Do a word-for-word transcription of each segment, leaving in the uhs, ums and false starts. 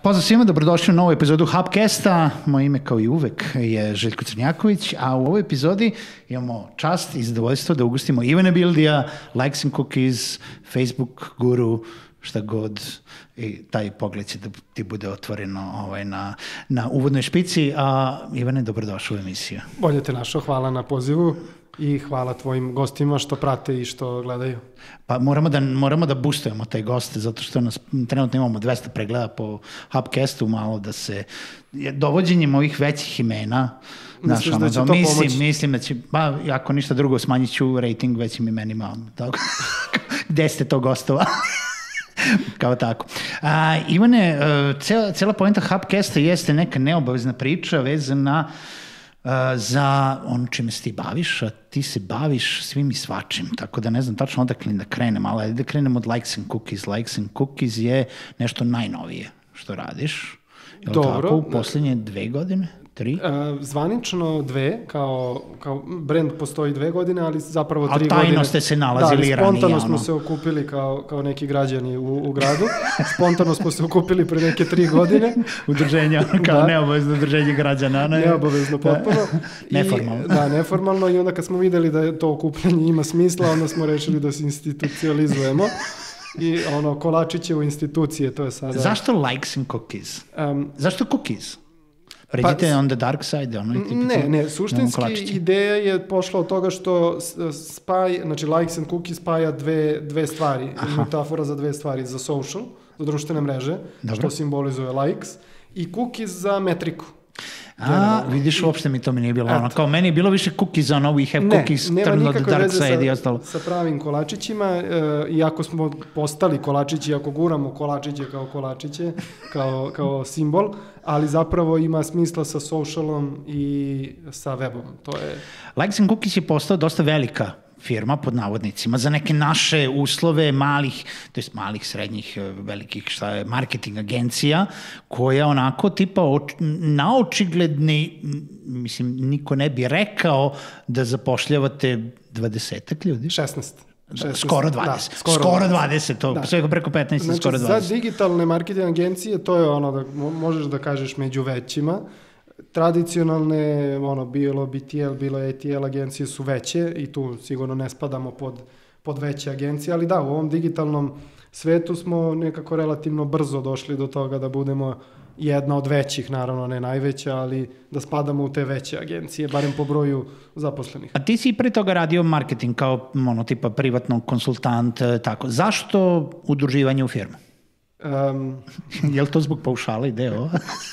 Pozdrav svima, dobrodošli u novu epizodu Hubcasta. Moje ime kao i uvek je Željko Crnjaković, a u ovoj epizodi imamo čast i zadovoljstvo da ugostimo Ivana Bildija, Likes and Cookies, Facebook guru, šta god, i taj pogled će da ti bude otvoreno ovaj, na, na uvodnoj špici. A Ivane, dobrodošao u emisiju. Bolje te našao, hvala na pozivu i hvala tvojim gostima što prate i što gledaju. Pa moramo da, moramo da boostujemo taj goste, zato što nas trenutno imamo dvesta pregleda po Hubcastu, malo da se, dovođenjem ovih većih imena, Misliš znaš, da će ono, to mislim, pomoći? mislim da će, pa ako ništa drugo, smanjit ću rating većim imenima, tako, gde ste to gostova? Kao tako. A, Ivane, cela, cela poenta Hubcasta jeste neka neobavezna priča vezana uh, za ono čime se ti baviš, a ti se baviš svim i svačim, tako da ne znam tačno odakle da krenem, ali da krenem od Likes and Cookies. Likes and Cookies je nešto najnovije što radiš. Je li Dobro. tako? U poslednje dve godine? Tri? E, zvanično dve, kao, kao brand postoji dve godine, ali zapravo tri A godine. tajno ste se nalazili da, ranije. spontano smo ono. se okupili kao, kao neki građani u, u gradu. Spontano smo se okupili pre neke tri godine. Udruženja, kao Da. neobavezno udruženje građana. Ne? Neobavezno potpuno. Neformalno. I, da, neformalno. I onda kad smo videli da je to okupljanje ima smisla, onda smo rešili da se institucionalizujemo. I ono, kolačiće u institucije, to je sada... Zašto Likes and Cookies? Um, Zašto cookies? Pređite Pa, on the dark side, ono i tipično. Ne, ne, suštinski ideja je pošla od toga što spaj, znači Likes and Cookies spaja dve, dve stvari, Aha. metafora za dve stvari, za social, za društvene mreže, Dobro. što simbolizuje likes, i cookies za metriku. A, vidiš, uopšte mi to mi nije bilo ono, kao meni je bilo više cookies, ono, we have Ne, cookies, nema turn on the nikakve dark veze side i sa, ostalo. sa pravim kolačićima, e, iako smo postali kolačići, ako guramo kolačiće kao kolačiće, kao, kao simbol, ali zapravo ima smisla sa socialom i sa webom. To je... Likes and Cookies je postao dosta velika firma, pod navodnicima, za neke naše uslove malih, to jest malih, srednjih, velikih, šta je, marketing agencija, koja onako tipa oč, naočigledni, mislim, niko ne bi rekao da zapošljavate dvadesetak ljudi. šesnaest. šesnaest. Skoro dvadeset. Da, skoro, skoro dvadeset, to, Da. sve preko petnaest, Znači, skoro dvadeset. za digitalne marketing agencije to je ono da mo- možeš da kažeš među većima. Tradicionalne, ono, bilo B T L, bilo A T L agencije su veće i tu sigurno ne spadamo pod, pod veće agencije, ali da, u ovom digitalnom svetu smo nekako relativno brzo došli do toga da budemo jedna od većih, naravno ne najveća, ali da spadamo u te veće agencije, barem po broju zaposlenih. A ti si pre toga radio marketing kao ono, tipa privatnog konsultant, tako. Zašto udruživanje u firmu? Um, Je li to zbog paušala ideja?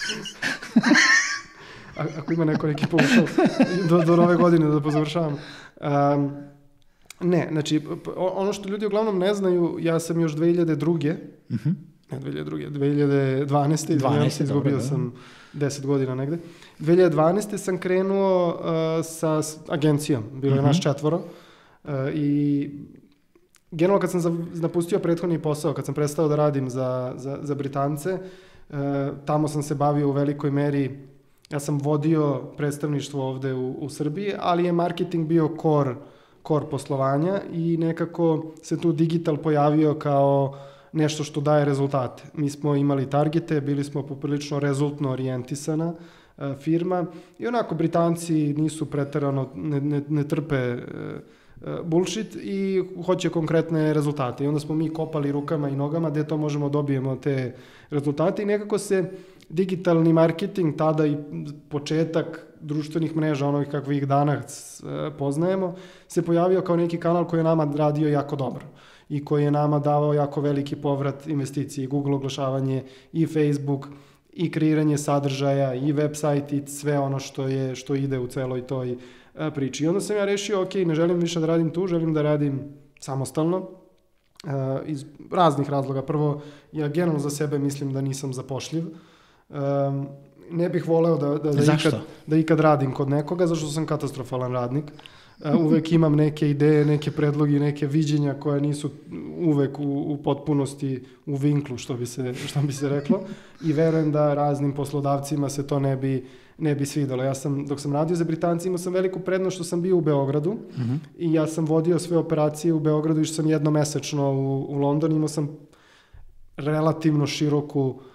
A, ako ima neko neki poušao do, do nove godine da pozavršavam. Um, ne, znači, ono što ljudi uglavnom ne znaju, ja sam još dve hiljade druge. Uh-huh. Ne, dve hiljade druge. dve hiljade dvanaeste. dvanaeste, izgubio dobro, sam deset godina negde. dve hiljade dvanaeste. sam krenuo uh, sa s- agencijom, bilo je Mhm. nas četvoro. Uh, I generalno kad sam za, napustio prethodni posao, kad sam prestao da radim za, za, za Britance, uh, tamo sam se bavio u velikoj meri. Ja sam vodio predstavništvo ovde u, u Srbiji, ali je marketing bio core, core poslovanja i nekako se tu digital pojavio kao nešto što daje rezultate. Mi smo imali targete, bili smo poprilično rezultno orijentisana uh, firma i onako Britanci nisu preterano, ne, ne, ne trpe uh, uh, bullshit i hoće konkretne rezultate. I onda smo mi kopali rukama i nogama gde to možemo dobijemo te rezultate i nekako se digitalni marketing, tada i početak društvenih mreža, onih kakvih ih danas poznajemo, se pojavio kao neki kanal koji je nama radio jako dobro i koji je nama davao jako veliki povrat investiciji, Google oglašavanje i Facebook i kreiranje sadržaja i website i sve ono što je što ide u celoj toj priči. I onda sam ja rešio, ok, ne želim više da radim tu, želim da radim samostalno, iz raznih razloga. Prvo, ja generalno za sebe mislim da nisam zapošljiv. Um, ne bih voleo da, da, da, ikad, da ikad radim kod nekoga, zašto sam katastrofalan radnik. Uh, uvek imam neke ideje, neke predloge, neke viđenja koja nisu uvek u, u potpunosti u vinklu, što bi se, što bi se reklo. I verujem da raznim poslodavcima se to ne bi, ne bi svidalo. Ja sam, dok sam radio za Britanci, imao sam veliku prednost što sam bio u Beogradu uh-huh. i ja sam vodio sve operacije u Beogradu, išao sam jednomesečno u, u London, imao sam relativno široku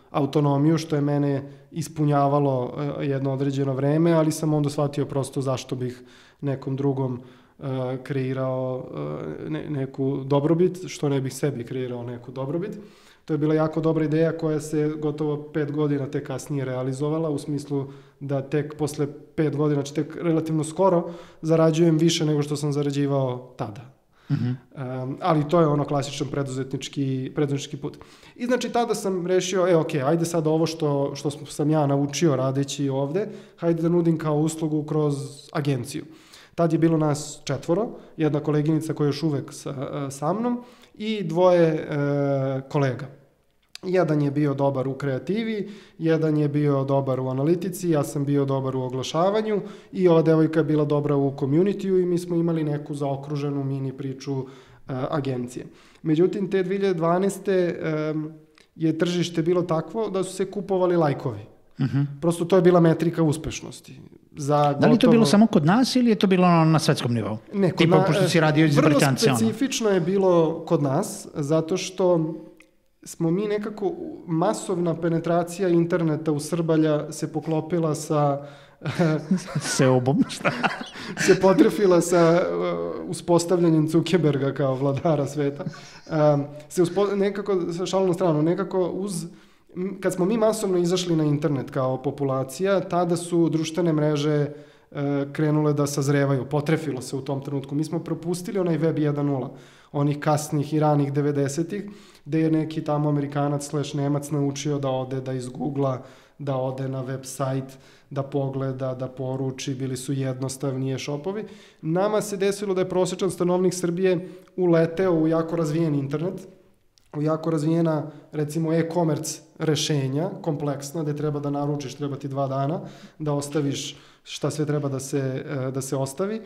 autonomiju, što je mene ispunjavalo jedno određeno vreme, ali sam onda shvatio prosto zašto bih nekom drugom kreirao neku dobrobit, što ne bih sebi kreirao neku dobrobit. To je bila jako dobra ideja koja se gotovo pet godina tek kasnije realizovala, u smislu da tek posle pet godina, znači tek relativno skoro, zarađujem više nego što sam zarađivao tada. Uh-huh. Um, ali to je ono klasičan preduzetnički, preduzetnički put. I znači tada sam rešio, e ok, ajde sad ovo što, što sam ja naučio radeći ovde, hajde da nudim kao uslugu kroz agenciju. Tad je bilo nas četvoro, jedna koleginica koja je još uvek sa, sa mnom i dvoje e, kolega. Jedan je bio dobar u kreativi, jedan je bio dobar u analitici, ja sam bio dobar u oglašavanju i ova devojka je bila dobra u community-u i mi smo imali neku zaokruženu mini priču e, agencije. Međutim, te dve hiljade dvanaeste. E, je tržište bilo takvo da su se kupovali lajkovi. Uh-huh. Prosto to je bila metrika uspešnosti. Za gotovo... Da li je to bilo samo kod nas ili je to bilo na svetskom nivou? Ne, Tipa, na... pošto si radio iz Britance. Vrlo specifično je bilo kod nas, zato što smo mi nekako, masovna penetracija interneta u Srbalja se poklopila sa... Seobom, šta? se potrefila sa uh, uspostavljanjem Zuckerberga kao vladara sveta. Um, se uspo... nekako, sa šalom na stranu, nekako uz... Kad smo mi masovno izašli na internet kao populacija, tada su društvene mreže e, krenule da sazrevaju, potrefilo se u tom trenutku. Mi smo propustili onaj web jedan nula, onih kasnih i ranih devedesetih, gde je neki tamo Amerikanac slash Nemac naučio da ode, da izgoogla, da ode na web sajt, da pogleda, da poruči, bili su jednostavnije šopovi. Nama se desilo da je prosječan stanovnik Srbije uleteo u jako razvijen internet, u jako razvijena, recimo, e-commerce rešenja, kompleksna, gde treba da naručiš, treba ti dva dana, da ostaviš šta sve treba da se, da se ostavi.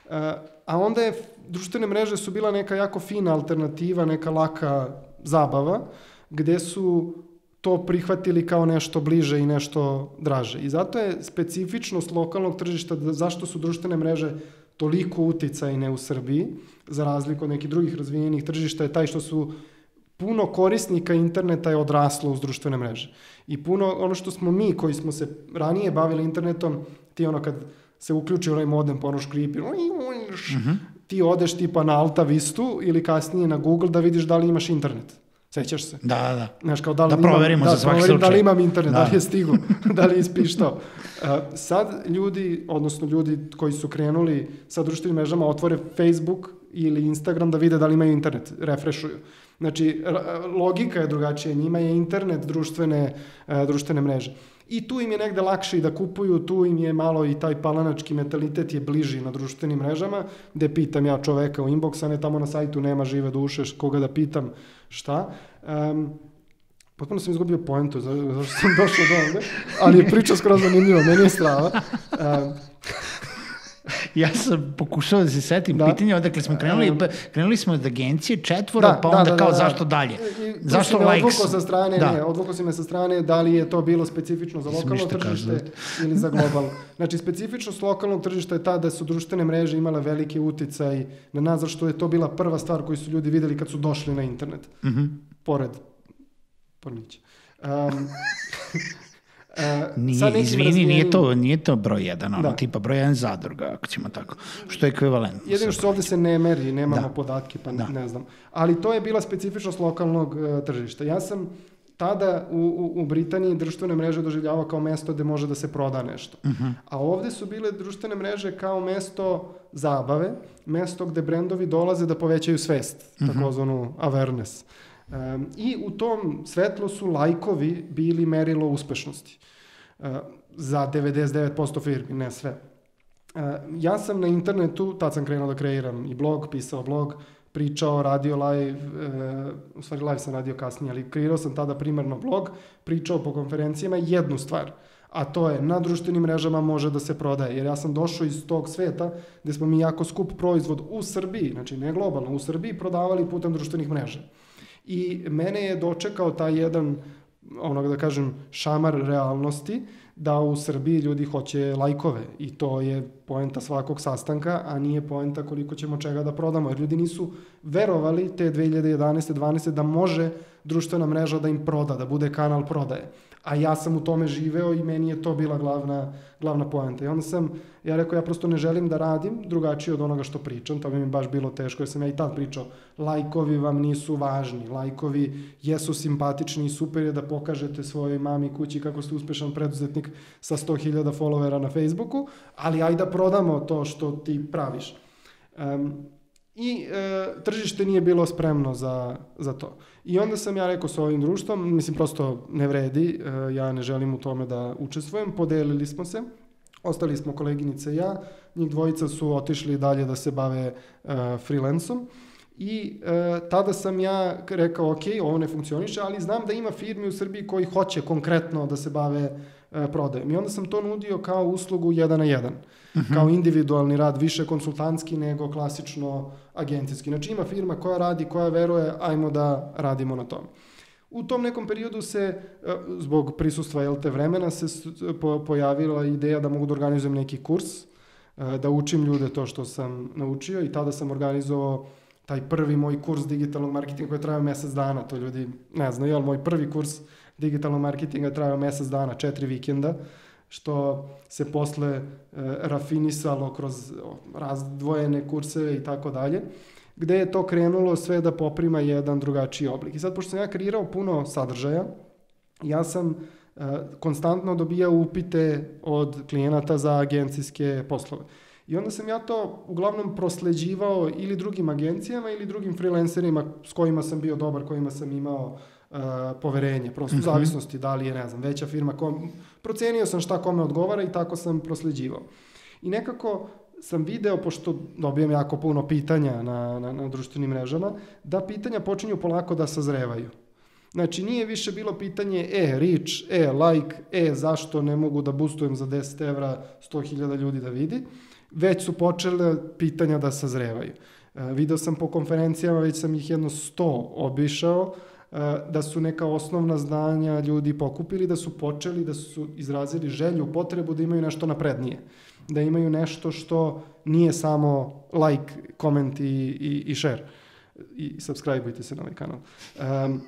A onda je, društvene mreže su bila neka jako fina alternativa, neka laka zabava, gde su to prihvatili kao nešto bliže i nešto draže. I zato je specifičnost lokalnog tržišta, zašto su društvene mreže toliko uticajne u Srbiji, za razliku od nekih drugih razvijenih tržišta, je taj što su puno korisnika interneta je odraslo uz društvene mreže. I puno, ono što smo mi, koji smo se ranije bavili internetom, ti ono kad se uključi onaj modem, pa ono škripi, uh-huh. ti odeš tipa na Alta Vistu ili kasnije na Google da vidiš da li imaš internet. Sećaš se? Da, da. Znaš, kao da, li da proverimo imam, za svaki slučaj. Da li imam internet, da, da li je stigu, da li je ispištao. Uh, sad ljudi, odnosno ljudi koji su krenuli sa društvenim mrežama, otvore Facebook ili Instagram da vide da li imaju internet, refreshuju. Znači, logika je drugačija, njima je internet društvene, uh, društvene mreže. I tu im je negde lakše i da kupuju, tu im je malo i taj palanački mentalitet je bliži na društvenim mrežama, gde pitam ja čoveka u inbox, a ne tamo na sajtu nema žive duše, koga da pitam šta. Um, potpuno sam izgubio poentu, zašto sam došao do ovde, ali je priča skoro zanimljiva, meni je strava. Um, Ja sam pokušao da se setim da. pitanja, odakle smo krenuli, krenuli smo od agencije četvoro, da, pa onda da, da, kao da, zašto dalje? I, zašto likes? Sa strane, da. Ne, odvukao si me sa strane da li je to bilo specifično za lokalno tržište kažu. Ili za globalno. Znači, specifičnost lokalnog tržišta je ta da su društvene mreže imale veliki uticaj na nas, zašto je to bila prva stvar koju su ljudi videli kad su došli na internet. Mm-hmm. Pored pornića. Um, Uh, nije, izvini, razvijenim... nije, to, nije to broj jedan, ono, tipa broj jedan zadruga, ako ćemo tako, što je ekvivalentno. Jedino što ovde se ne meri, nemamo da. podatke, pa da. ne znam. Ali to je bila specifičnost lokalnog uh, tržišta. Ja sam tada u, u, u Britaniji društvene mreže doživljavao kao mesto gde može da se proda nešto. Uh-huh. A ovde su bile društvene mreže kao mesto zabave, mesto gde brendovi dolaze da povećaju svest, uh-huh. takozvanu awareness. Um, I u tom svetlu su lajkovi bili merilo uspešnosti. Uh, za devedeset devet posto firmi, ne sve. Uh, ja sam na internetu, tad sam krenuo da kreiram i blog, pisao blog, pričao, radio live, uh, u stvari live sam radio kasnije, ali kreirao sam tada primarno blog, pričao po konferencijama jednu stvar, a to je na društvenim mrežama može da se prodaje, jer ja sam došao iz tog sveta gde smo mi jako skup proizvod u Srbiji, znači ne globalno, u Srbiji prodavali putem društvenih mreža. I mene je dočekao taj jedan onog da kažem šamar realnosti da u Srbiji ljudi hoće lajkove i to je poenta svakog sastanka, a nije poenta koliko ćemo čega da prodamo, jer ljudi nisu verovali te dve hiljade jedanaeste dvanaeste da može društvena mreža da im proda, da bude kanal prodaje. A ja sam u tome živeo i meni je to bila glavna, glavna poenta. I onda sam, ja rekao, ja prosto ne želim da radim drugačije od onoga što pričam, to bi mi baš bilo teško, jer sam ja i tad pričao, lajkovi vam nisu važni, lajkovi jesu simpatični i super je da pokažete svojoj mami kući kako ste uspešan preduzetnik sa sto hiljada followera na Facebooku, ali ajde da prodamo to što ti praviš. Um, I e, tržište nije bilo spremno za, za to. I onda sam ja rekao sa ovim društvom, mislim prosto ne vredi, e, ja ne želim u tome da učestvujem, podelili smo se, ostali smo koleginice i ja, njih dvojica su otišli dalje da se bave e, freelancom i e, tada sam ja rekao ok, ovo ne funkcioniše, ali znam da ima firmi u Srbiji koji hoće konkretno da se bave e, prodajem. I onda sam to nudio kao uslugu jedan na jedan. Uh-huh. Kao individualni rad, više konsultantski nego klasično agencijski. Znači ima firma koja radi, koja veruje, ajmo da radimo na tom. U tom nekom periodu se, zbog prisustva L T vremena, se pojavila ideja da mogu da organizujem neki kurs, da učim ljude to što sam naučio i tada sam organizovao taj prvi moj kurs digitalnog marketinga koji je trajao mesec dana. To ljudi ne znaju, ali moj prvi kurs digitalnog marketinga je trajao mesec dana, četiri vikenda, što se posle e, rafinisalo kroz razdvojene kurseve i tako dalje, gde je to krenulo sve da poprima jedan drugačiji oblik. I sad, pošto sam ja kreirao puno sadržaja, ja sam e, konstantno dobijao upite od klijenata za agencijske poslove. I onda sam ja to uglavnom prosleđivao ili drugim agencijama ili drugim freelancerima s kojima sam bio dobar, kojima sam imao Uh, poverenje, prosto u zavisnosti da li je, ne znam, veća firma, kom... procenio sam šta kome odgovara i tako sam prosleđivao. I nekako sam video, pošto dobijem jako puno pitanja na, na, na društvenim mrežama, da pitanja počinju polako da sazrevaju. Znači, nije više bilo pitanje, e, reach, e, like, e, zašto ne mogu da boostujem za deset evra sto hiljada ljudi da vidi, već su počele pitanja da sazrevaju. Uh, video sam po konferencijama, već sam ih jedno sto obišao, da su neka osnovna znanja ljudi pokupili, da su počeli, da su izrazili želju, potrebu da imaju nešto naprednije. Da imaju nešto što nije samo like, koment i, i, i share. I subscribe-ujte se na ovaj kanal. Um,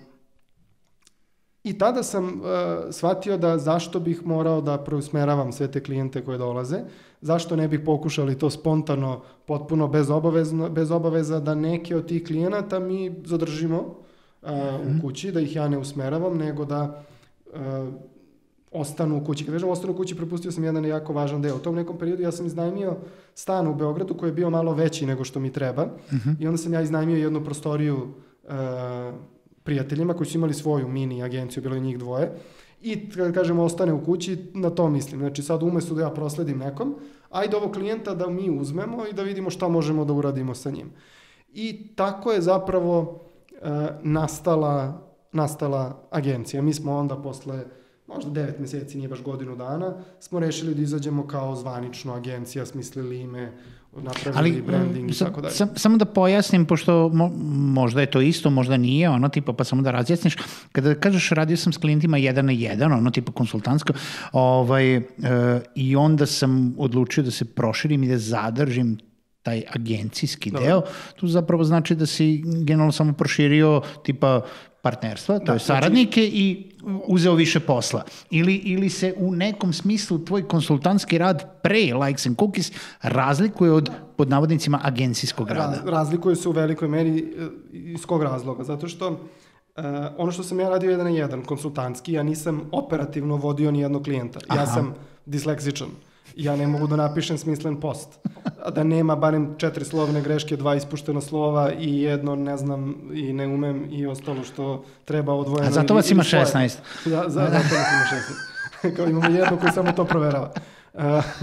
I tada sam uh, shvatio da zašto bih morao da preusmeravam sve te klijente koje dolaze, zašto ne bih pokušali to spontano, potpuno bez, obavezno, bez obaveza da neke od tih klijenata mi zadržimo Uh, u kući, da ih ja ne usmeravam, nego da uh, ostanu u kući. Kad vežem ostanu u kući, propustio sam jedan jako važan deo. U tom nekom periodu ja sam iznajmio stan u Beogradu koji je bio malo veći nego što mi treba uh-huh. i onda sam ja iznajmio jednu prostoriju uh, prijateljima koji su imali svoju mini agenciju, bilo je njih dvoje i kad kažemo ostane u kući, na to mislim. Znači sad umesto da ja prosledim nekom, ajde ovog klijenta da mi uzmemo i da vidimo šta možemo da uradimo sa njim. I tako je zapravo nastala, nastala agencija. Mi smo onda posle možda devet meseci, nije baš godinu dana, smo rešili da izađemo kao zvanično agencija, smislili ime, napravili ali, branding i tako dalje. Sam, samo da pojasnim, pošto mo, možda je to isto, možda nije, ono tipa, pa samo da razjasniš, kada kažeš radio sam s klijentima jedan na jedan, ono tipa konsultantsko, ovaj, e, i onda sam odlučio da se proširim i da zadržim taj agencijski Dobre. deo, tu zapravo znači da si generalno samo proširio tipa partnerstva, to da, je saradnike znači... i uzeo više posla. Ili, ili se u nekom smislu tvoj konsultantski rad pre Likes and Cookies razlikuje od, pod navodnicima, agencijskog rada? Raz, razlikuje se u velikoj meri iz kog razloga? Zato što uh, ono što sam ja radio jedan na jedan, konsultantski, ja nisam operativno vodio ni jednog klijenta. Ja Aha. sam disleksičan. Ja ne mogu da napišem smislen post. A da nema barem četiri slovne greške, dva ispuštena slova i jedno ne znam i ne umem i ostalo što treba odvojeno. A zato vas ima šesnaest. Da, za, zato vas ima šesnaest. Kao imamo jedno koji samo to proverava. Uh,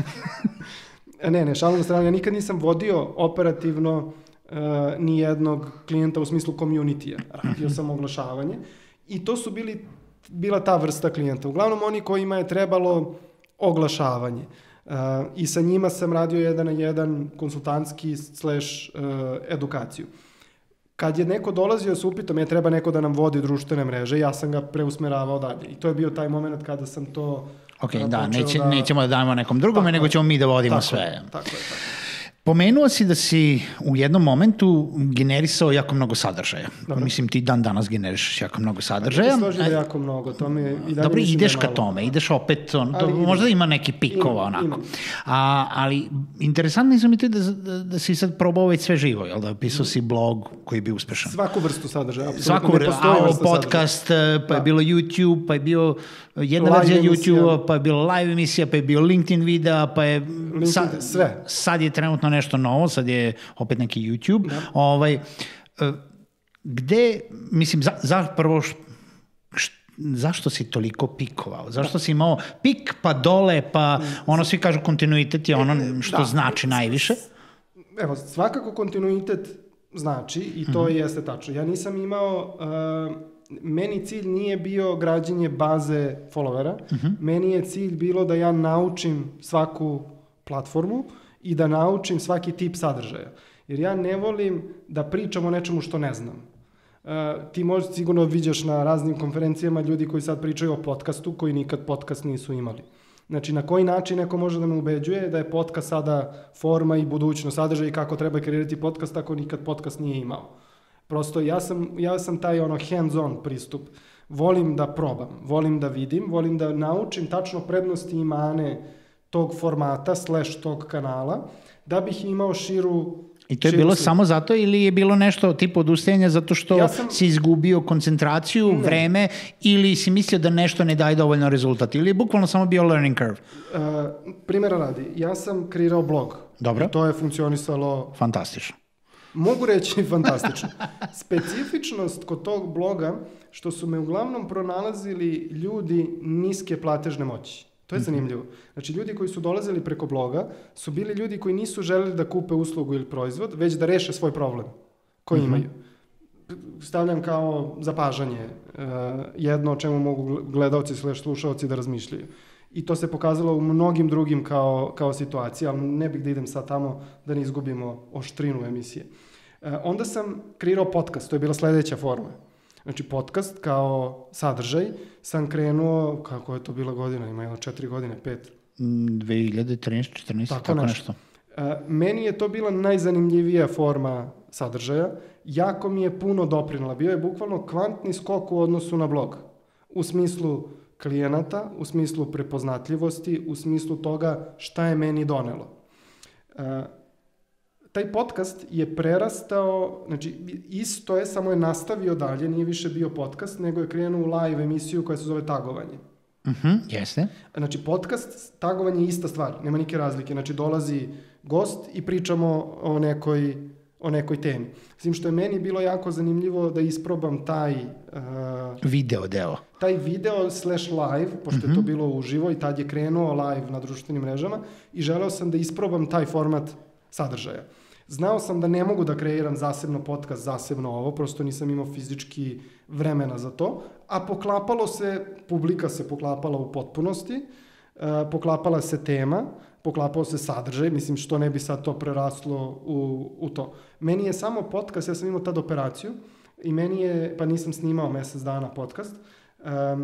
ne, ne, šalom na stranu, ja nikad nisam vodio operativno uh, ni jednog klijenta u smislu community-a. Radio sam oglašavanje i to su bili, bila ta vrsta klijenta. Uglavnom oni kojima je trebalo oglašavanje. Uh, i sa njima sam radio jedan na jedan konsultantski slash uh, edukaciju. kad je neko dolazio s upitom, je treba neko da nam vodi društvene mreže, ja sam ga preusmeravao dalje. I to je bio taj moment kada sam to... Ok, da, neće, da... nećemo da damo nekom drugome, tako nego ćemo mi da vodimo tako sve. Je, tako je, tako je. Pomenuo si da si u jednom momentu generisao jako mnogo sadržaja. Dobro. Mislim, ti dan danas generišeš jako mnogo sadržaja. Pa, složio jako mnogo, to mi je i dalje. Dobro, ideš ka tome, ideš opet, on, to, možda ima neki pikova imam, onako. Imam. A, ali interesantno su mi to da, da, da si sad probao već sve živo, jel da? Pisao si blog koji je bio uspešan. Svaku vrstu sadržaja. Svaku vrstu, podcast, sadržaja. Pa je da. bilo YouTube, pa je bio jedna live verzija YouTube, pa je bilo live emisija, pa je bio LinkedIn videa, pa je LinkedIn, sad, sve. Sad je trenutno nešto novo, sad je opet neki YouTube. Da. Ovaj, gde, mislim, za, za prvo, št, zašto si toliko pikovao? Zašto si imao pik pa dole, pa ono svi kažu kontinuitet je ono što da. znači najviše? Evo, svakako kontinuitet znači i to mm-hmm. jeste tačno. Ja nisam imao... Uh, meni cilj nije bio građenje baze followera, uh-huh. meni je cilj bilo da ja naučim svaku platformu i da naučim svaki tip sadržaja. Jer ja ne volim da pričam o nečemu što ne znam. Uh, ti možda sigurno viđaš na raznim konferencijama ljudi koji sad pričaju o podcastu, koji nikad podcast nisu imali. Znači, na koji način neko može da me ubeđuje da je podcast sada forma i budućnost sadržaja i kako treba kreirati podcast ako nikad podcast nije imao. Prosto ja sam, ja sam taj ono hands-on pristup. Volim da probam, volim da vidim, volim da naučim tačno prednosti i mane tog formata slash tog kanala, da bih imao širu... I to je bilo sliku. Samo zato ili je bilo nešto tipa odustajanja zato što ja sam... si izgubio koncentraciju, ne. vreme ili si mislio da nešto ne daje dovoljno rezultat ili je bukvalno samo bio learning curve? Uh, primjera radi, ja sam kreirao blog. Dobro. I to je funkcionisalo... Fantastično. Mogu reći fantastično. Specifičnost kod tog bloga što su me uglavnom pronalazili ljudi niske platežne moći. To je zanimljivo. Znači, ljudi koji su dolazili preko bloga su bili ljudi koji nisu želeli da kupe uslugu ili proizvod, već da reše svoj problem koji mm-hmm. imaju. Stavljam kao zapažanje uh, jedno o čemu mogu gledaoci ili slušaoci da razmišljaju. I to se pokazalo u mnogim drugim kao, kao situacije, ali ne bih da idem sad tamo da ne izgubimo oštrinu emisije. E, onda sam kreirao podcast, to je bila sledeća forma. Znači podcast kao sadržaj sam krenuo, kako je to bila godina, ima jedno četiri godine, pet. dve hiljade trinaeste četrnaeste tako, tako nešto. E, meni je to bila najzanimljivija forma sadržaja, jako mi je puno doprinala, bio je bukvalno kvantni skok u odnosu na blog. U smislu klijenata, u smislu prepoznatljivosti, u smislu toga šta je meni donelo. E, taj podcast je prerastao, znači isto je, samo je nastavio dalje, nije više bio podcast, nego je krenuo u live emisiju koja se zove Tagovanje. Mhm, jeste. Znači podcast, tagovanje je ista stvar, nema neke razlike. Znači dolazi gost i pričamo o nekoj, o nekoj temi. Mislim što je meni bilo jako zanimljivo da isprobam taj... Uh, video deo. Taj video slash live, pošto mm-hmm. je to bilo uživo i tad je krenuo live na društvenim mrežama i želeo sam da isprobam taj format sadržaja. Znao sam da ne mogu da kreiram zasebno podcast, zasebno ovo, prosto nisam imao fizički vremena za to, a poklapalo se, publika se poklapala u potpunosti, uh, poklapala se tema, poklapao se sadržaj, mislim što ne bi sad to preraslo u, u to. Meni je samo podcast, ja sam imao tad operaciju i meni je, pa nisam snimao mesec dana podcast, um,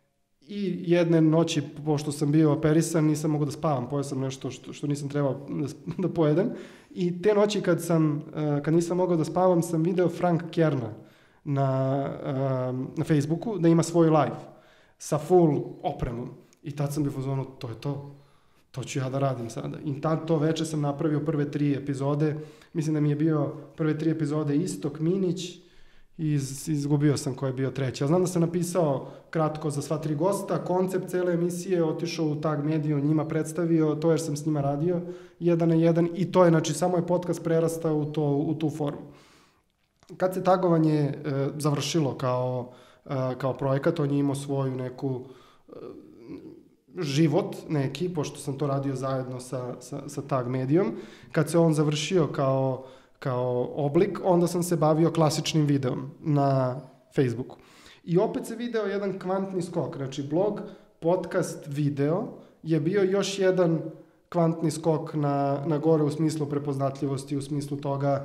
i jedne noći, pošto sam bio operisan, nisam mogao da spavam, pojeo sam nešto što, što nisam trebao da, da pojedem. I te noći kad, sam, kad nisam mogao da spavam, sam video Frank Kerna na, na Facebooku da ima svoj live sa full opremom. I tad sam bio u fazonu, to je to. To ću ja da radim sada. I tad to veče sam napravio prve tri epizode. Mislim da mi je bio prve tri epizode Istok, Minić, i iz, izgubio sam ko je bio treći. Ja znam da sam napisao kratko za sva tri gosta, koncept cele emisije, otišao u Tag Mediju, njima predstavio, to jer sam s njima radio, jedan na jedan, i to je, znači, samo je podcast prerastao u, to, u tu formu. Kad se tagovanje e, završilo kao, e, kao projekat, on je imao svoju neku e, život neki, pošto sam to radio zajedno sa, sa, sa Tag Medijom. Kad se on završio kao kao oblik, onda sam se bavio klasičnim videom na Facebooku. I opet se video jedan kvantni skok. Znači, blog, podcast, video je bio još jedan kvantni skok na, na gore u smislu prepoznatljivosti, u smislu toga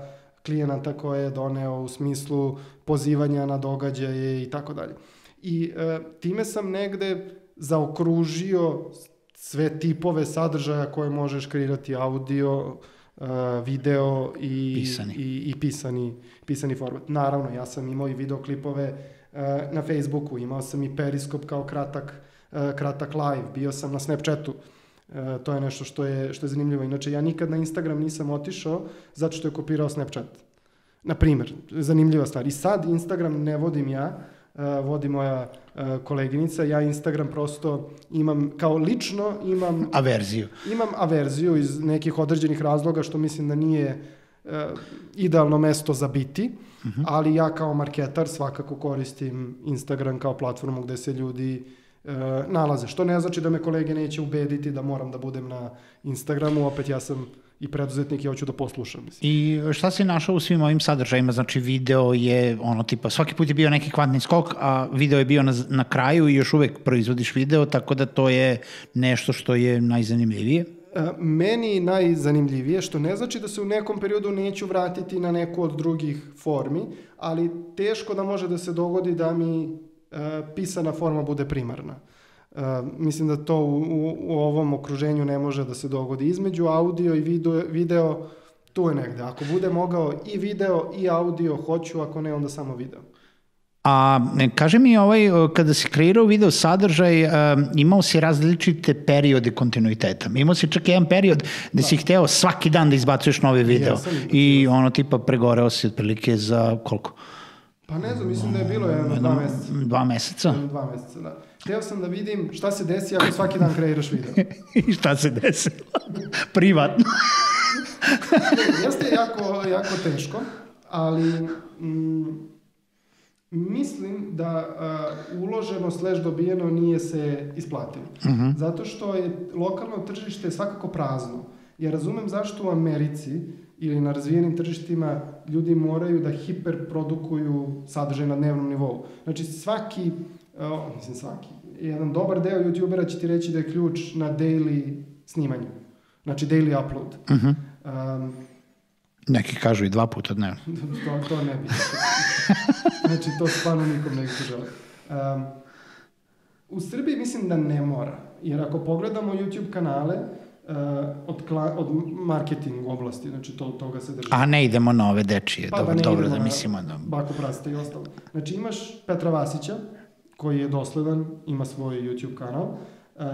klijenata koje je doneo u smislu pozivanja na događaje i tako dalje. I e, time sam negde zaokružio sve tipove sadržaja koje možeš kreirati, audio, uh, video i pisani. I, i pisani, pisani format. Naravno, ja sam imao i videoklipove uh, na Facebooku, imao sam i Periskop kao kratak, uh, kratak live, bio sam na Snapchatu. Uh, to je nešto što je, što je zanimljivo. Inače, ja nikad na Instagram nisam otišao zato što je kopirao Snapchat. Na primjer, zanimljiva stvar. I sad Instagram ne vodim ja, Uh, vodi moja uh, koleginica. Ja Instagram prosto imam, kao lično imam... Averziju. Imam averziju iz nekih određenih razloga što mislim da nije uh, idealno mesto za biti, uh-huh. ali ja kao marketar svakako koristim Instagram kao platformu gde se ljudi uh, nalaze. Što ne znači da me kolege neće ubediti da moram da budem na Instagramu, opet ja sam i preduzetnik i hoću da poslušam. Mislim. I šta si našao u svim ovim sadržajima? Znači video je ono tipa, svaki put je bio neki kvantni skok, a video je bio na, na kraju i još uvek proizvodiš video, tako da to je nešto što je najzanimljivije. A, meni najzanimljivije, što ne znači da se u nekom periodu neću vratiti na neku od drugih formi, ali teško da može da se dogodi da mi a, pisana forma bude primarna. Uh, mislim da to u, u, u ovom okruženju ne može da se dogodi. Između audio i video, video tu je negde. Ako bude mogao i video i audio, hoću, ako ne, onda samo video. A kaže mi, ovaj, kada si kreirao video sadržaj, imao si različite periode kontinuiteta. Imao si čak jedan period gde da. si hteo svaki dan da izbacuješ novi video. Jesam, i ono tipa pregoreo si otprilike za koliko? Pa ne znam, mislim da je bilo jedno dva meseca. Dva meseca? Jedno dva meseca, da. Hteo sam da vidim šta se desi ako svaki dan kreiraš video. I šta se desi? Privatno. Jeste jako, jako teško, ali mm, mislim da uh, uloženo slash dobijeno nije se isplatilo. Uh-huh. Zato što je lokalno tržište svakako prazno. Ja razumem zašto u Americi ili na razvijenim tržištima ljudi moraju da hiperprodukuju sadržaj na dnevnom nivou. Znači svaki, uh, mislim svaki, jedan dobar deo youtubera će ti reći da je ključ na daily snimanje. Znači daily upload. Uh-huh. Um, Neki kažu i dva puta dnevno. to, to ne bi. Znači to stvarno nikom ne žele. Um, u Srbiji mislim da ne mora. Jer ako pogledamo YouTube kanale, Uh, od, kla, od marketing oblasti, znači to, toga se drži. A ne idemo na ove dečije, pa dobro, da dobro da mislimo. Da... Baku prasta i ostalo. Znači imaš Petra Vasića, koji je dosledan, ima svoj YouTube kanal, uh,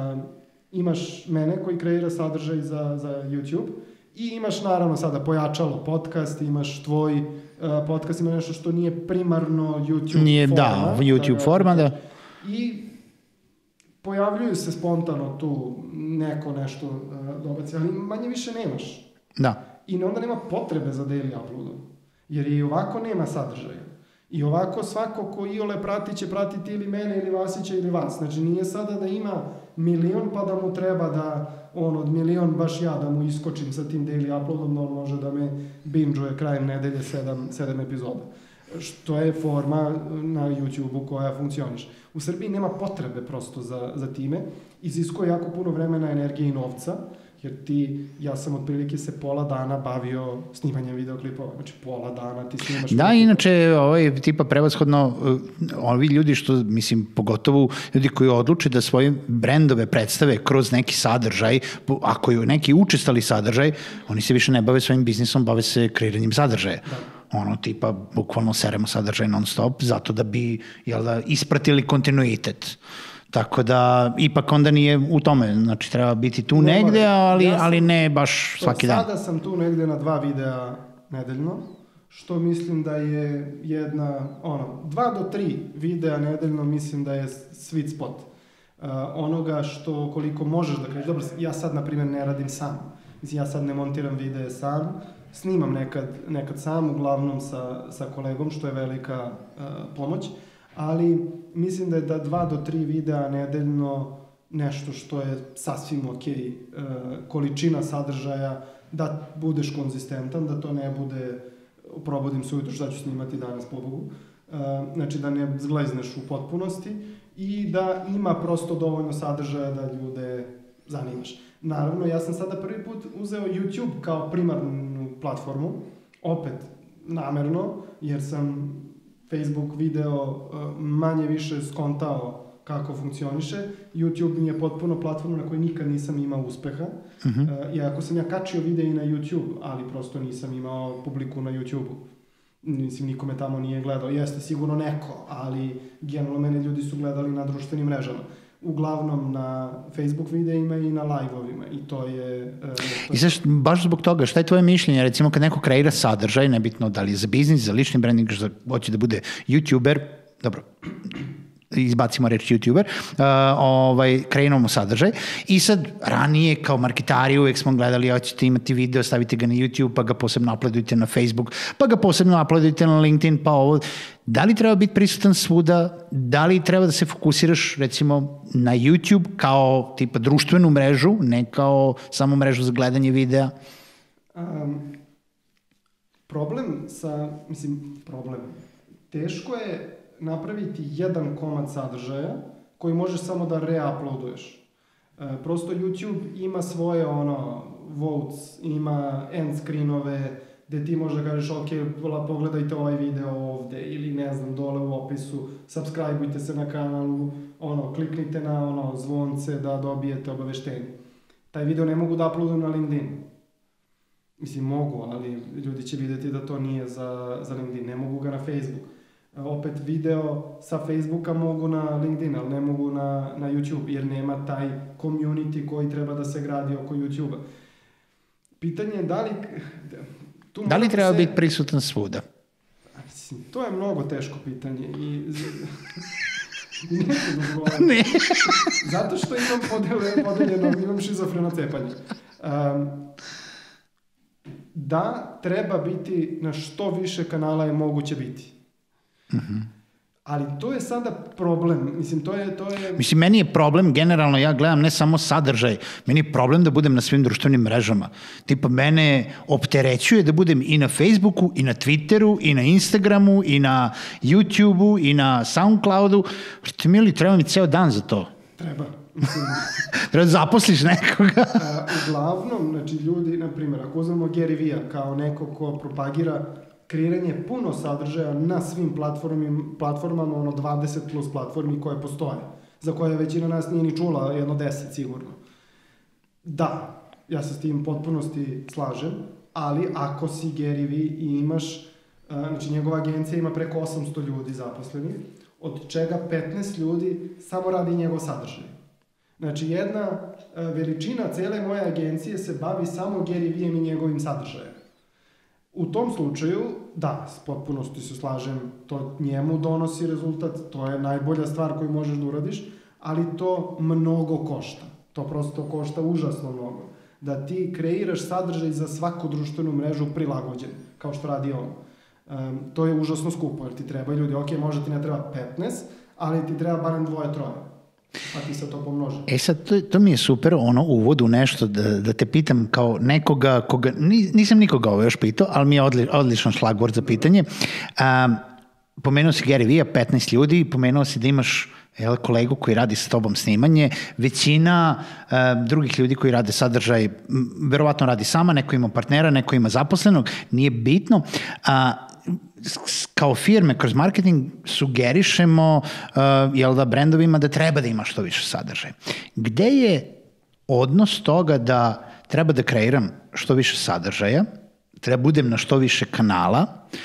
imaš mene koji kreira sadržaj za, za YouTube i imaš naravno sada pojačalo podcast, imaš tvoj uh, podcast, ima nešto što nije primarno YouTube nije, forma. Da, YouTube da, forma, da. I pojavljuju se spontano tu neko nešto uh, dobaci, ali manje više nemaš. Da. I onda nema potrebe za daily uploadom. Jer i ovako nema sadržaja. I ovako svako ko iole prati će pratiti ili mene, ili Vasića, ili vas. Znači nije sada da ima milion pa da mu treba da on od milion baš ja da mu iskočim sa tim daily uploadom, on može da me binge-uje krajem nedelje sedam, sedam epizoda. Što je forma na YouTube-u koja funkcioniš. U Srbiji nema potrebe prosto za, za time. Iziskuje jako puno vremena, energije i novca, jer ti, ja sam otprilike se pola dana bavio snimanjem videoklipova. Znači pola dana ti snimaš... Da, inače, ovaj, tipa prevashodno, ovi ljudi što, mislim, pogotovo ljudi koji odluče da svoje brendove predstave kroz neki sadržaj, ako je neki učestali sadržaj, oni se više ne bave svojim biznisom, bave se kreiranjem sadržaja. Da. Ono, tipa, bukvalno seremo sadržaj non stop, zato da bi, jel da, ispratili kontinuitet. Tako da, ipak onda nije u tome, znači treba biti tu ne, negde, ali, ja sam, ali ne baš svaki sada dan. Sada sam tu negde na dva videa nedeljno, što mislim da je jedna, ono, dva do tri videa nedeljno mislim da je sweet spot. Uh, onoga što, koliko možeš da kažeš, dobro, ja sad, na primjer, ne radim sam. Mislim, ja sad ne montiram videe sam, snimam nekad, nekad sam, uglavnom sa, sa kolegom, što je velika uh, pomoć, ali mislim da je da dva do tri videa nedeljno nešto što je sasvim ok, uh, količina sadržaja, da budeš konzistentan, da to ne bude probudim se ujutro šta ću snimati danas, pobogu, uh, znači da ne zglezneš u potpunosti i da ima prosto dovoljno sadržaja da ljude zanimaš. Naravno, ja sam sada prvi put uzeo YouTube kao primarnu platformu, opet namerno, jer sam Facebook video manje više skontao kako funkcioniše. YouTube mi je potpuno platforma na kojoj nikad nisam imao uspeha. Uh-huh. Iako sam ja kačio video i na YouTube, ali prosto nisam imao publiku na YouTube-u. Mislim, nikome tamo nije gledao. Jeste sigurno neko, ali generalno mene ljudi su gledali na društvenim mrežama. Uglavnom na Facebook videima i na live-ovima. I to je... Uh, to I znaš, baš zbog toga, šta je tvoje mišljenje? Recimo, kad neko kreira sadržaj, nebitno da li je za biznis, za lični branding, za, hoće da bude YouTuber, dobro, izbacimo reč YouTuber, uh, ovaj, kreiramo sadržaj i sad ranije kao marketari uvek smo gledali, hoćete imati video, stavite ga na YouTube, pa ga posebno uploadujte na Facebook, pa ga posebno uploadujte na LinkedIn, pa ovo. Da li treba biti prisutan svuda? Da li treba da se fokusiraš recimo na YouTube kao tipa društvenu mrežu, ne kao samo mrežu za gledanje videa? Um, problem sa, mislim, problem. Teško je napraviti jedan komad sadržaja koji možeš samo da reuploaduješ. E, prosto YouTube ima svoje ono votes, ima end screenove gde ti možda kažeš ok, pogledajte ovaj video ovde ili ne znam dole u opisu, subscribeujte se na kanalu, ono, kliknite na ono zvonce da dobijete obaveštenje. Taj video ne mogu da uploadujem na LinkedIn. Mislim, mogu, ali ljudi će vidjeti da to nije za, za LinkedIn. Ne mogu ga na Facebook. Opet video sa Facebooka mogu na LinkedIn, ali ne mogu na, na YouTube, jer nema taj community koji treba da se gradi oko YouTube-a. Pitanje je da li... Tu da li treba se... biti prisutan svuda? To je mnogo teško pitanje. I... ne. Zato što imam podeljeno, podeljeno imam šizofreno cepanje. Um, da, treba biti na što više kanala je moguće biti. Mm-hmm. Ali to je sada problem. Mislim, to je, to je... Mislim, meni je problem, generalno ja gledam ne samo sadržaj, meni je problem da budem na svim društvenim mrežama. Tipa, mene opterećuje da budem i na Facebooku, i na Twitteru, i na Instagramu, i na YouTubeu, i na Soundcloudu. Vrte mili, treba mi ceo dan za to. Treba. Mislim, treba da zaposliš nekoga. a, uglavnom, znači, ljudi, na primjer, ako uzmemo Gary Vee kao neko ko propagira kreiranje puno sadržaja na svim platformama, ono dvadeset plus platformi koje postoje, za koje većina nas nije ni čula, jedno deset sigurno. Da, ja se s tim potpunosti slažem, ali ako si Gary Vee i imaš, znači njegova agencija ima preko osamsto ljudi zaposlenih, od čega petnaest ljudi samo radi njegov sadržaj. Znači jedna veličina cele moje agencije se bavi samo Gary Veeem i njegovim sadržajem. U tom slučaju, da, s potpunosti se slažem, to njemu donosi rezultat, to je najbolja stvar koju možeš da uradiš, ali to mnogo košta. To prosto košta užasno mnogo. Da ti kreiraš sadržaj za svaku društvenu mrežu prilagođen, kao što radi on. Um, to je užasno skupo, jer ti treba ljudi, ok, možda ti ne treba petnaest, ali ti treba barem dvoje, troje. Pa ti se to pomnoži. E sad, to, to mi je super, ono, uvod u nešto da, da te pitam kao nekoga, koga, nisam nikoga ovo još pitao, ali mi je odli, odličan šlagvort za pitanje. Um, pomenuo si Gary Vee, petnaest ljudi, pomenuo si da imaš jel, kolegu koji radi sa tobom snimanje, većina uh, drugih ljudi koji rade sadržaj, m, verovatno radi sama, neko ima partnera, neko ima zaposlenog, nije bitno. Uh, kao firme kroz marketing sugerišemo uh, jel da, brendovima da treba da ima što više sadržaja. Gde je odnos toga da treba da kreiram što više sadržaja, treba budem na što više kanala,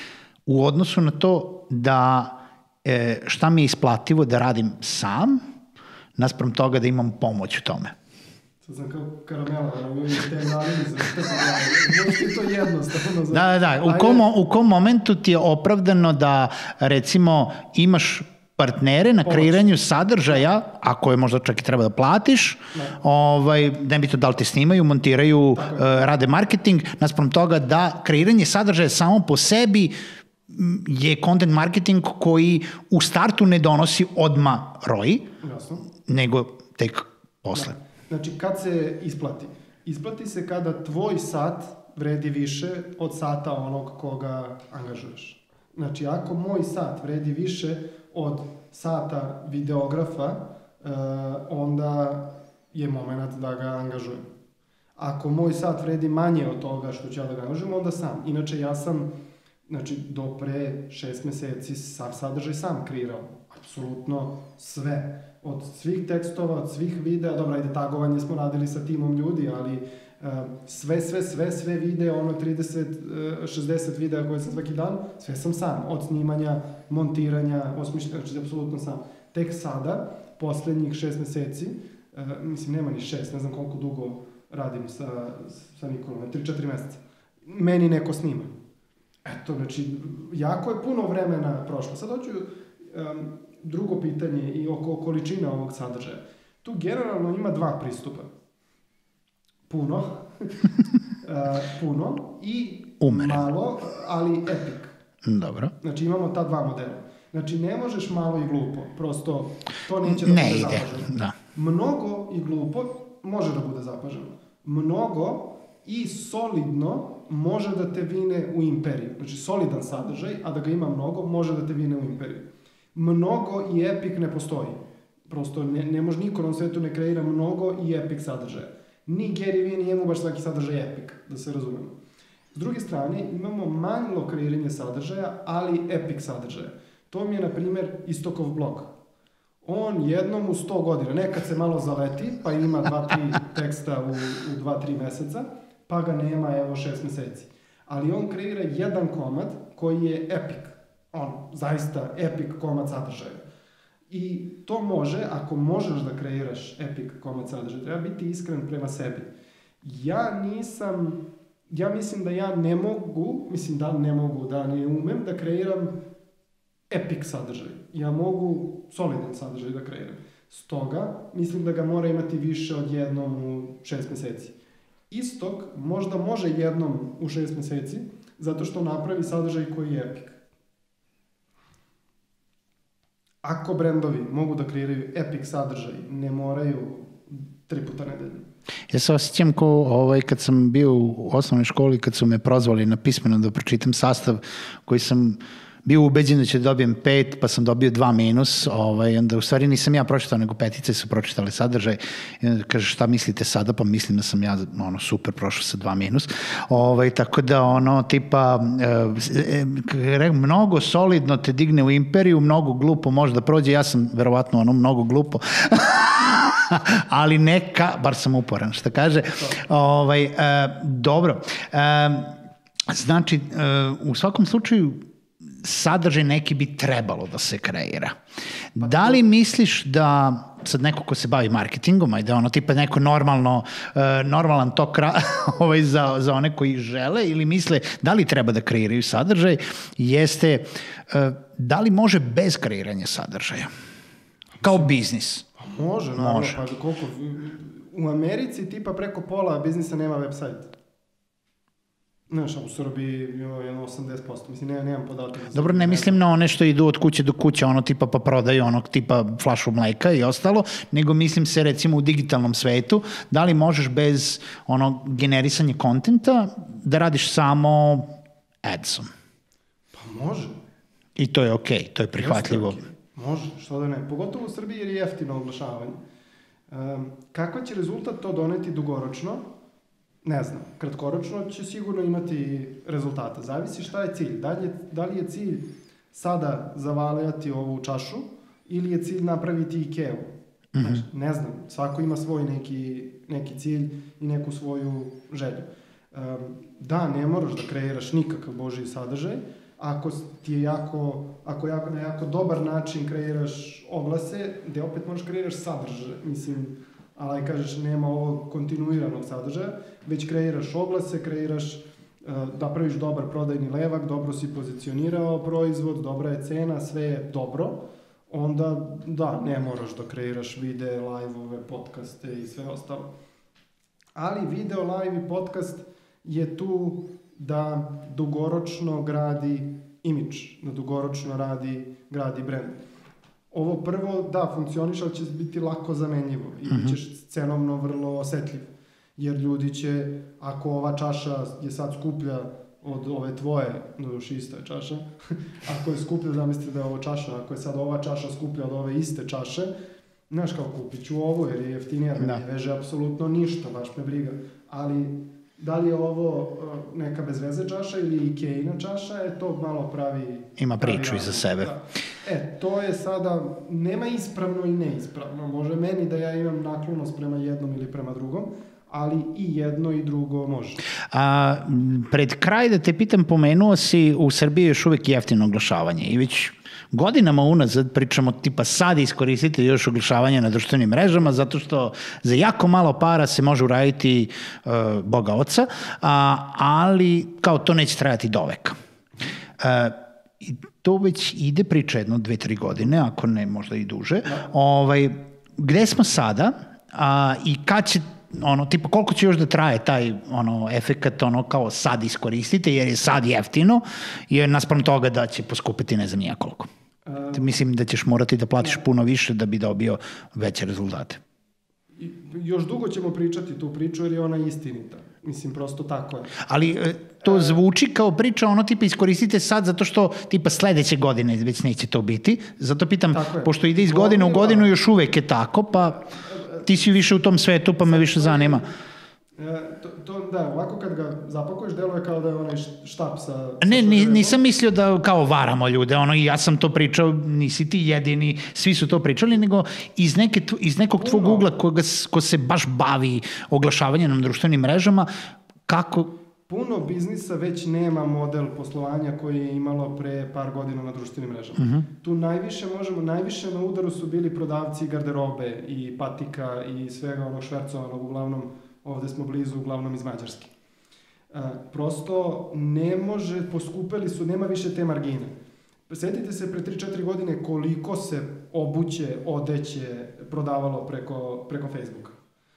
u odnosu na to da e, šta mi je isplativo da radim sam, naspram toga da imam pomoć u tome? Sad sam kao karamela, ali te analize, možete to jednostavno. Da, da, da. U kom, u kom momentu ti je opravdano da, recimo, imaš partnere na kreiranju sadržaja, ako je možda čak i treba da platiš, ne, ovaj, ne bi to da li te snimaju, montiraju, uh, rade marketing, naspram toga da kreiranje sadržaja samo po sebi je content marketing koji u startu ne donosi odma R O I, jasno, nego tek posle. Da. Znači, kad se isplati? Isplati se kada tvoj sat vredi više od sata onog koga angažuješ. Znači, ako moj sat vredi više od sata videografa, uh, onda je moment da ga angažujem. Ako moj sat vredi manje od toga što ću ja da ga angažujem, onda sam. Inače, ja sam Znači, do pre šest meseci sav sadržaj sam kreirao. Apsolutno sve. Od svih tekstova, od svih videa, dobro, ajde, tagovanje smo radili sa timom ljudi, ali uh, sve, sve, sve, sve videa, ono trideset, šezdeset videa koje sam svaki dan, sve sam sam. Od snimanja, montiranja, osmišljanja, znači, apsolutno sam. Tek sada, poslednjih šest meseci, uh, mislim, nema ni šest, ne znam koliko dugo radim sa, sa Nikolom, tri četiri meseca. Meni neko snima. Eto, znači, jako je puno vremena prošlo. Sad hoću um, drugo pitanje i oko količine ovog sadržaja. Tu generalno ima dva pristupa. Puno, uh, puno i Umeren. malo, ali epic. Dobro. Znači, imamo ta dva modela. Znači, ne možeš malo i glupo. Prosto, to neće da ne bude ide. zapaženo. Da. Mnogo i glupo može da bude zapaženo. Mnogo i solidno može da te vine u imperiju. Znači, solidan sadržaj, a da ga ima mnogo, može da te vine u imperiju. Mnogo i epic ne postoji. Prosto ne, ne može niko na svetu ne kreira mnogo i epic sadržaja. Ni Gary Vee, ni njemu baš svaki sadržaj epic, da se razumemo. S druge strane, imamo manjlo kreiranje sadržaja, ali epic sadržaja. To mi je, na primjer, Istokov blog. On jednom u sto godina, nekad se malo zaleti, pa ima dva, tri teksta u, u dva, tri meseca, pa ga nema, evo, šest meseci. Ali on kreira jedan komad koji je epic. On, zaista, epic komad sadržaja. I to može, ako možeš da kreiraš epic komad sadržaja, treba biti iskren prema sebi. Ja nisam, ja mislim da ja ne mogu, mislim da ne mogu, da ne umem da kreiram epic sadržaj. Ja mogu solidan sadržaj da kreiram. Stoga, mislim da ga mora imati više od jednom u šest meseci. Istok možda može jednom u šest meseci, zato što napravi sadržaj koji je epic. Ako brendovi mogu da kreiraju epic sadržaj, ne moraju tri puta nedeljno. Ja se osjećam ko ovaj, kad sam bio u osnovnoj školi, kad su me prozvali na pismeno da pročitam sastav koji sam bio ubeđen da će dobijem pet, pa sam dobio dva minus, ovaj, onda u stvari nisam ja pročitao, nego petice su pročitali sadržaj. I onda kaže, šta mislite sada? Pa mislim da sam ja ono, super prošao sa dva minus. Ovaj, tako da ono, tipa, e, e, mnogo solidno te digne u imperiju, mnogo glupo može da prođe, ja sam verovatno ono, mnogo glupo. Ali neka, bar sam uporan, šta kaže. Ovaj, e, dobro. E, znači, e, u svakom slučaju, sadržaj neki bi trebalo da se kreira. Da li misliš da sad neko ko se bavi marketingom, ajde ono tipa neko normalno, uh, normalan tok ovaj, za, za one koji žele ili misle da li treba da kreiraju sadržaj, jeste uh, da li može bez kreiranja sadržaja? Kao biznis. Može, naravno. Može. Pa koliko, u Americi tipa preko pola biznisa nema website. Znaš, u Srbiji je osamdeset posto, mislim, ne, nemam podatak. Dobro, ne mislim na one što idu od kuće do kuće, ono tipa pa prodaju onog tipa flašu mleka i ostalo, nego mislim se recimo u digitalnom svetu, da li možeš bez onog generisanja kontenta da radiš samo adsom? Pa može. I to je okej, okay, to je prihvatljivo. Jeste, okay. Može, što da ne. Pogotovo u Srbiji jer je jeftino oglašavanje. Um, kakva će rezultat to doneti dugoročno? Ne znam, kratkoročno će sigurno imati rezultata. Zavisi šta je cilj. Da li je, da li je cilj sada zavalijati ovu čašu ili je cilj napraviti Ikeu? Znači, mm-hmm. Ne znam, svako ima svoj neki, neki cilj i neku svoju želju. Um, da, ne moraš da kreiraš nikakav božji sadržaj. Ako ti je jako, ako jako, na jako dobar način kreiraš oglase, gde opet možeš kreiraš sadržaj. Mislim, ali kažeš nema ovog kontinuiranog sadržaja, već kreiraš oglase, kreiraš da praviš dobar prodajni levak, dobro si pozicionirao proizvod, dobra je cena, sve je dobro, onda da, ne moraš da kreiraš videe, live-ove, podcaste i sve ostalo. Ali video, live i podcast je tu da dugoročno gradi imidž, da dugoročno radi, gradi brand. Ovo prvo, da, funkcioniš, ali će biti lako zamenljivo i mm-hmm. bit ćeš cenovno vrlo osetljiv. Jer ljudi će, ako ova čaša je sad skuplja od ove tvoje, doduše ista je čaša, ako je skuplja, zamislite da je ovo čaša, ako je sad ova čaša skuplja od ove iste čaše, znaš kao kupit ću ovo jer je jeftinija, ne veže apsolutno ništa, baš me briga. Ali Da li je ovo neka bezveze čaša ili Ikeina čaša, e, to malo pravi... Ima priču iza sebe. Da. E, to je sada, nema ispravno i neispravno. Može meni da ja imam naklonost prema jednom ili prema drugom, ali i jedno i drugo može. A, pred kraj da te pitam, pomenuo si u Srbiji još uvijek jeftino oglašavanje i već godinama unazad pričamo tipa sad iskoristite još oglašavanje na društvenim mrežama zato što za jako malo para se može uraditi uh, Boga oca, a, ali kao to neće trajati doveka. Uh, i to već ide priča jedno, dve, tri godine, ako ne možda i duže. Ovaj, gde smo sada a, i kad će ono, tipa, koliko će još da traje taj ono, efekat, ono, kao sad iskoristite, jer je sad jeftino, jer naspram toga da će poskupiti ne znam nija koliko. Uh, Mislim da ćeš morati da platiš puno više da bi dobio veće rezultate. I, još dugo ćemo pričati tu priču, jer je ona istinita. Mislim, prosto tako je. Ali to zvuči kao priča, ono, tipa, iskoristite sad, zato što, tipa, sledeće godine već neće to biti. Zato pitam, pošto ide iz godine u godinu, još uvek je tako, pa ti si više u tom svetu, pa me više zanima. E, to, to, da, ovako kad ga zapakuješ, deluje kao da je onaj štap sa... Ne, ni, nisam mislio da kao varamo ljude, ono, ja sam to pričao, nisi ti jedini, svi su to pričali, nego iz, neke, iz nekog tvog Puno. ugla koga, ko se baš bavi oglašavanjem na društvenim mrežama, kako... Puno biznisa već nema model poslovanja koji je imalo pre par godina na društvenim mrežama. Uh-huh. Tu najviše možemo, najviše na udaru su bili prodavci garderobe i patika i svega onog švercovanog, uglavnom ovde smo blizu, uglavnom iz Mađarske. E, prosto ne može, poskupeli su, nema više te margine. Sjetite se pre tri četiri godine koliko se obuće, odeće prodavalo preko, preko Facebooka.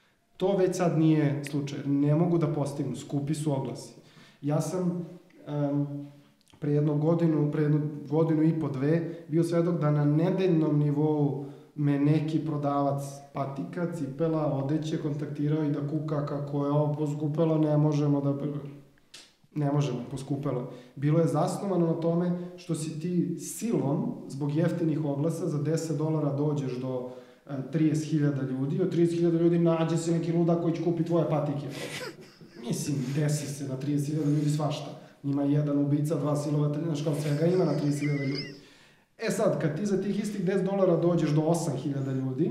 To već sad nije slučaj. Ne mogu da postignu, skupi su oglasi. Ja sam um, pre jednu godinu, pre jednu godinu i po dve bio svedok da na nedeljnom nivou me neki prodavac patika, cipela, odeće kontaktirao i da kuka kako je ovo poskupelo, ne možemo da... Ne možemo, poskupelo. Bilo je zasnovano na tome što si ti silom, zbog jeftinih oglasa, za deset dolara dođeš do trideset hiljada ljudi, od trideset hiljada ljudi nađe se neki ludak koji će kupi tvoje patike. Mislim, desi se na trideset hiljada ljudi svašta. Ima jedan ubica, dva silovatelja, znaš kao svega ima na trideset hiljada ljudi. E sad, kad ti za tih istih deset dolara dođeš do osam hiljada ljudi,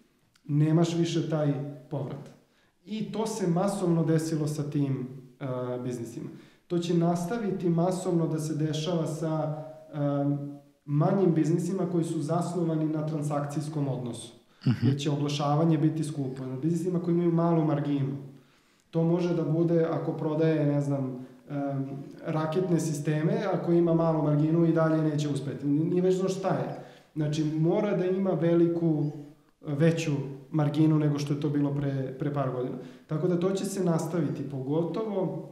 nemaš više taj povrat. I to se masovno desilo sa tim uh, biznisima. To će nastaviti masovno da se dešava sa um, manjim biznisima koji su zasnovani na transakcijskom odnosu. Uh-huh. Jer će oglašavanje biti skupo. Na biznisima koji imaju malu marginu. To može da bude ako prodaje, ne znam, um, raketne sisteme, ako ima malu marginu i dalje neće uspeti. Nije već znaš šta je. Znači, mora da ima veliku, veću marginu nego što je to bilo pre, pre par godina. Tako da to će se nastaviti, pogotovo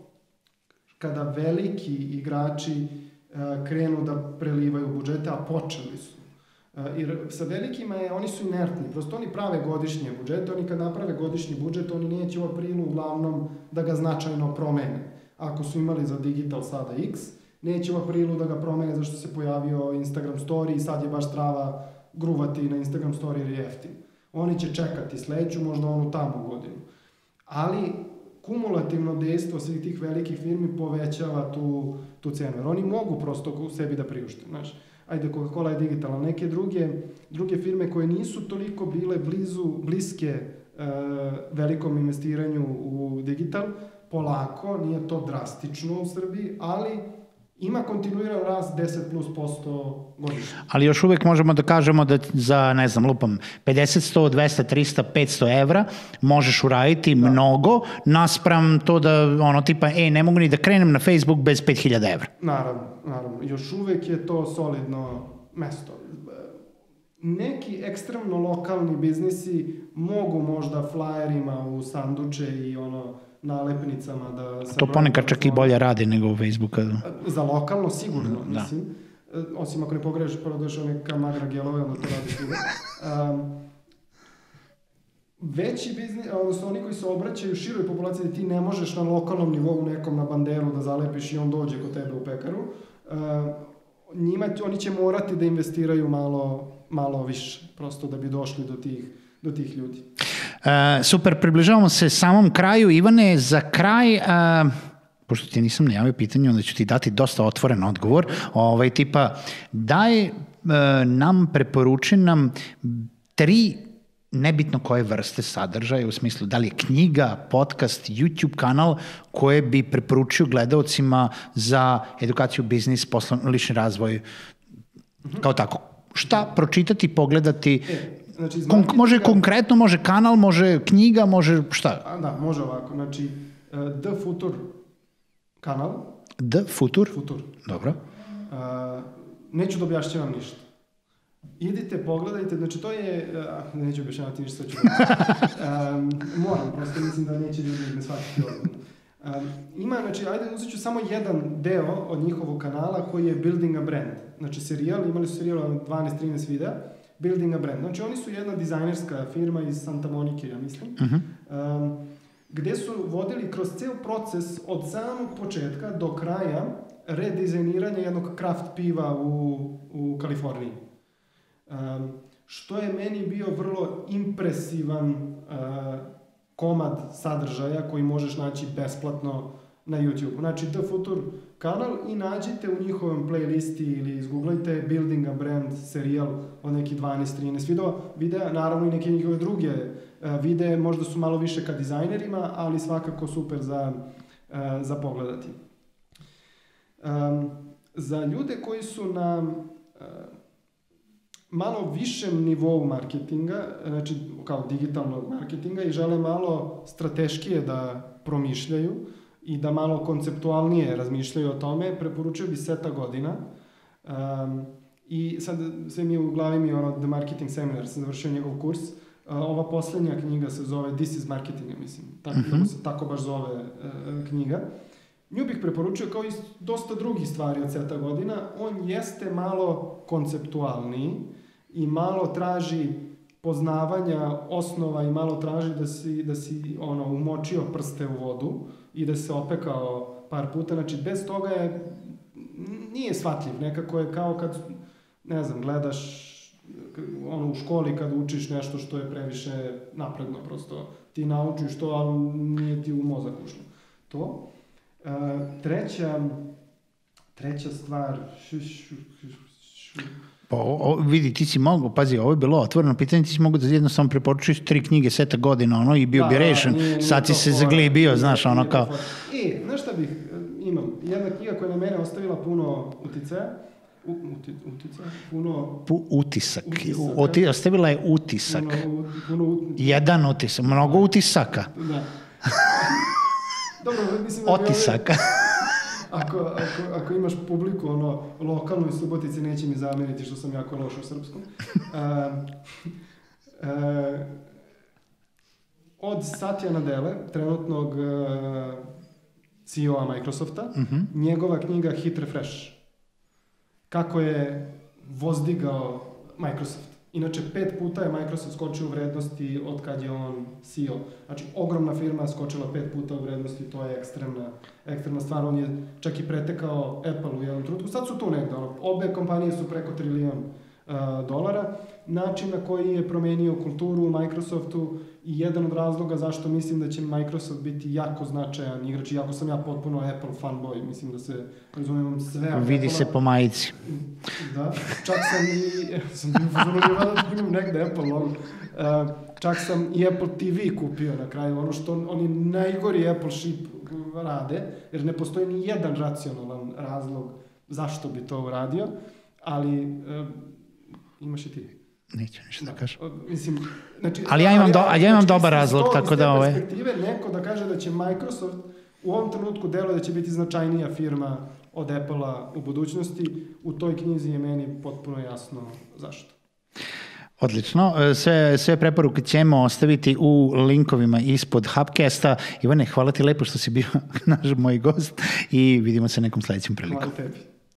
kada veliki igrači uh, krenu da prelivaju budžete, a počeli su. Uh, jer sa velikima je, oni su inertni, prosto oni prave godišnje budžete, oni kad naprave godišnji budžet, oni neće u aprilu uglavnom da ga značajno promene. Ako su imali za digital sada X, neće u aprilu da ga promene zašto se pojavio Instagram story i sad je baš strava gruvati na Instagram story jer je jeftin. Oni će čekati sledeću, možda onu tamo godinu. Ali kumulativno dejstvo svih tih velikih firmi povećava tu, tu cenu. Jer oni mogu prosto u sebi da priušte. Znaš, ajde, Coca-Cola je digitalna. Neke druge, druge firme koje nisu toliko bile blizu, bliske e, velikom investiranju u digital, polako, nije to drastično u Srbiji, ali ima kontinuiran rast deset plus posto godišnje. Ali još uvijek možemo da kažemo da za, ne znam, lupam, pedeset, sto, dvesta, trista, petsto evra možeš uraditi da. mnogo, naspram to da, ono, tipa, ej, ne mogu ni da krenem na Facebook bez pet hiljada evra. Naravno, naravno. Još uvijek je to solidno mesto. Neki ekstremno lokalni biznisi mogu možda flyerima u sanduče i ono, nalepnicama da... To ponekad čak i bolje radi nego u Facebooku. Za lokalno sigurno, da. Mislim. Osim ako ne pogredaš, prodaješ neka magra gelove, onda to radi sigurno. Um, veći biznis, odnosno oni koji se obraćaju široj populaciji, da ti ne možeš na lokalnom nivou nekom na banderu da zalepiš i on dođe kod tebe u pekaru, uh, njima, oni će morati da investiraju malo, malo više, prosto da bi došli do tih, do tih ljudi. super, približavamo se samom kraju. Ivane, za kraj, uh, pošto ti nisam najavio pitanje, onda ću ti dati dosta otvoren odgovor. Ovaj, tipa, daj uh, nam, preporuči nam tri nebitno koje vrste sadržaja, u smislu da li je knjiga, podcast, YouTube kanal koje bi preporučio gledalcima za edukaciju, biznis, poslovni, lični razvoj, kao tako. Šta pročitati, pogledati? E, znači, Kon, može konkretno, može kanal, može knjiga, može šta? A, da, može ovako. Znači, uh, The Futur kanal. The Futur? Futur. Dobro. Uh, neću da objašnjavam ništa. Idite, pogledajte, znači to je, uh, neću objašnjavati ništa, ću da um, moram, prosto mislim da neće ljudi ne shvatiti odmah. Um, ima, znači, ajde, uzet ću samo jedan deo od njihovog kanala koji je Building a Brand. Znači, serijal, imali su serijal dvanaest trinaest videa, Building a Brand. Znači, oni su jedna dizajnerska firma iz Santa Monike, ja mislim, uh-huh. um, gde su vodili kroz ceo proces od samog početka do kraja redizajniranja jednog craft piva u, u Kaliforniji. Um, što je meni bio vrlo impresivan uh, komad sadržaja koji možeš naći besplatno na YouTube. Znači, The Futur kanal i nađite u njihovom playlisti ili izgooglajte Building a Brand serijal od nekih dvanaest trinaest video, videa, naravno i neke njihove druge uh, videe, možda su malo više ka dizajnerima, ali svakako super za, uh, za pogledati. Um, za ljude koji su na uh, malo višem nivou marketinga, znači kao digitalnog marketinga i žele malo strateškije da promišljaju i da malo konceptualnije razmišljaju o tome, preporučio bi Seta Godina. Um, I sad sve mi u glavi mi je ono The Marketing Seminar, sam završio njegov kurs. Uh, ova posljednja knjiga se zove This is Marketing, mislim. Tako, uh-huh. se tako baš zove uh, knjiga. Nju bih preporučio kao i dosta drugih stvari od Seta Godina. On jeste malo konceptualniji i malo traži poznavanja osnova i malo traži da si, da si ono, umočio prste u vodu i da se opekao par puta. Znači, bez toga je, nije shvatljiv. Nekako je kao kad, ne znam, gledaš ono, u školi kad učiš nešto što je previše napredno. Prosto ti naučiš to, ali nije ti u mozak ušlo. To. Uh, treća, treća stvar... Šu, šu, šu, šu. Pa, o, vidi, ti si mogu, pazi, ovo je bilo otvoreno pitanje, ti si mogu da jednostavno preporučiš tri knjige Seta Godina, ono, i bio da, bi rešen, nije, nije sad ti se zaglibio, nije, znaš, ono, kao... E, znaš šta bih, imam, jedna knjiga koja na mene ostavila puno uticaja, uti, uticaja, puno... Pu, utisak, utisak Uti, ostavila je utisak. Puno, puno ut... Jedan utisak, mnogo utisaka. Da. Dobro, mislim da otisak. Ove... Ako, ako, ako imaš publiku, ono, lokalno iz Subotice, neće mi zamjeriti što sam jako loš u srpskom. Uh, uh, od Satya Nadelle, trenutnog uh, C E O-a Microsofta, uh-huh. njegova knjiga Hit Refresh. Kako je vozdigao Microsoft. Inače, pet puta je Microsoft skočio u vrednosti od kad je on C E O. Znači, ogromna firma skočila pet puta u vrednosti, to je ekstremna, ekstremna stvar. On je čak i pretekao Apple u jednom trenutku. Sad su tu negde. Ono, obe kompanije su preko trilijon uh, dolara. Način na koji je promenio kulturu u Microsoftu i jedan od razloga zašto mislim da će Microsoft biti jako značajan igrač. Iako sam ja potpuno Apple fanboy, mislim da se razumijem sve. Vidi Apple-a. Se po majici. Da, čak sam i... sam bio imam negde Apple logo. Uh, čak sam i Apple T V kupio na kraju. Ono što oni najgori Apple ship rade, jer ne postoji ni jedan racionalan razlog zašto bi to uradio, ali uh, imaš i ti. Neću ništa da, da kažem. Mislim, znači, ali ja imam, do, ja imam znači, dobar razlog, tako da ove... Iz te perspektive neko da kaže da će Microsoft u ovom trenutku deluje da će biti značajnija firma od Apple-a u budućnosti, u toj knjizi je meni potpuno jasno zašto. Odlično. Sve, sve preporuke ćemo ostaviti u linkovima ispod Hubcasta. Ivane, hvala ti lepo što si bio naš moj gost i vidimo se nekom sledećem prilikom. Hvala tebi.